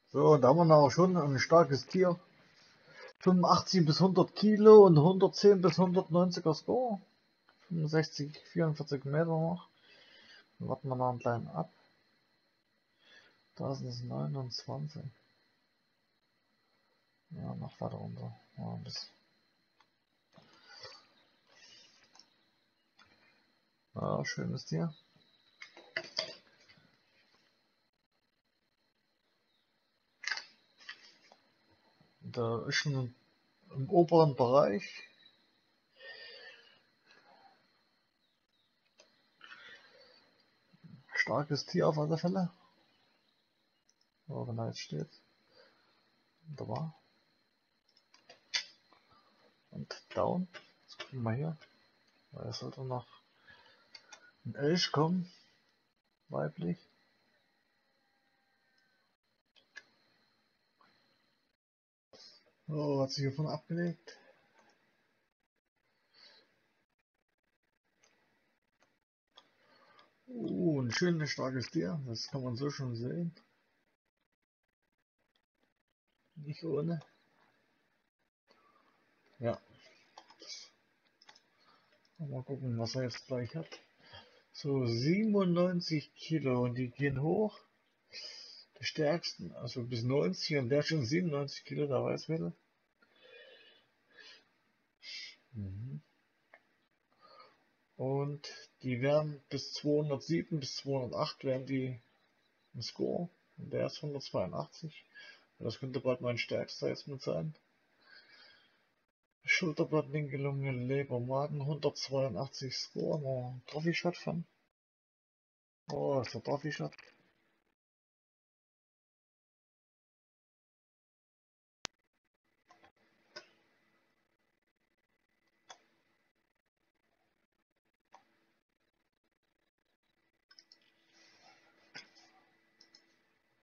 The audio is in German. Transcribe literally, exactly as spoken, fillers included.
So, da haben wir auch schon ein starkes Tier. fünfundachtzig bis hundert Kilo und hundertzehn bis hundertneunziger Score. fünfundsechzig, vierundvierzig Meter noch. Dann warten wir noch einen kleinen ab. Da sind es neunundzwanzig. Ja, noch weiter runter. Ja, bis. Ja, schönes Tier. Da ist schon im oberen Bereich. Starkes Tier auf alle Fälle. Oh, wenn er jetzt steht. Wunderbar. Und down. Jetzt gucken wir mal hier. Da sollte noch ein Elch kommen. Weiblich. Oh, hat sich hiervon abgelegt. Oh, ein schönes, starkes Tier. Das kann man so schon sehen. Nicht ohne. Ja. Mal gucken, was er jetzt gleich hat. So, siebenundneunzig Kilo und die gehen hoch. Die stärksten, also bis neunzig und der schon siebenundneunzig Kilo, der Weißwedel. Mhm. Und die werden bis zweihundertsieben bis zweihundertacht werden die im Score. Und der ist hundertzweiundachtzig. Das könnte bald mein stärkster jetzt mit sein. Schulterblatt, linke Lunge, Leber, Magen, hundertzweiundachtzig Score. Noch ein Trophy-Shot von. Oh, ist der Trophy-Shot.